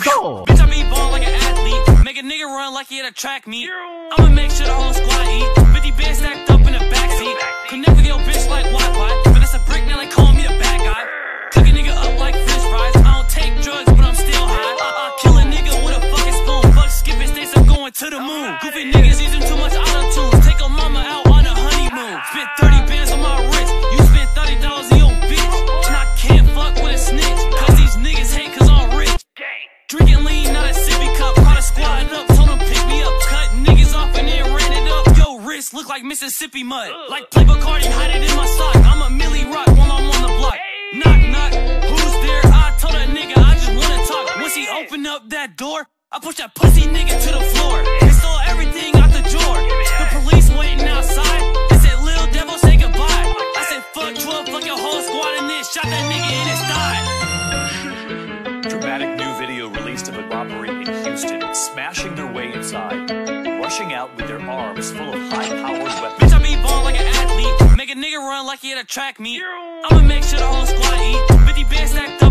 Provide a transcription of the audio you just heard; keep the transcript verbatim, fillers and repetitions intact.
go. Bitch, I be ballin' like an athlete. Make a nigga run like he at a track meet. I'ma make sure the whole squad eat. fifty bands stacked up in the backseat. Connect with your bitch like Wi-Fi. But it's a brick, now they call me the bad guy. Cook a nigga up like french fries. I don't take drugs, but I'm still high. I I'll kill a nigga with a fucking spoon. Fuck skipping states, I'm going to the moon. Goofy niggas using too much auto-tunes. Take a mama out on a honeymoon. Spent thirty bands on my wrist. You spent thirty dollars on your bitch. And I can't fuck with a snitch. Cause these niggas hate cause I'm rich. Drinking lean, not a sippy cup. Caught a squad up, told them pick me up. Cut niggas off and then ran it up. Yo, wrist look like Mississippi mud. Like play Bacardi, hide it in my sock. I'm a Millie Rock while I'm on the block. Knock, knock, who's there? I told that nigga I just wanna talk. Once he opened up that door, I pushed that pussy nigga to the floor. And stole everything out the drawer. The police waiting outside. They said, Lil Devil, say goodbye. I said, fuck twelve, fuck your whole squad, and then shot that nigga in his thigh. Dramatic new video released of a robbery in Houston, smashing their way inside, rushing out with their arms full of high-powered weapons. Bitch, I be ballin' like an athlete. Make a nigga run like he at a track meet. I'ma make sure the whole squad eat. fifty bands stacked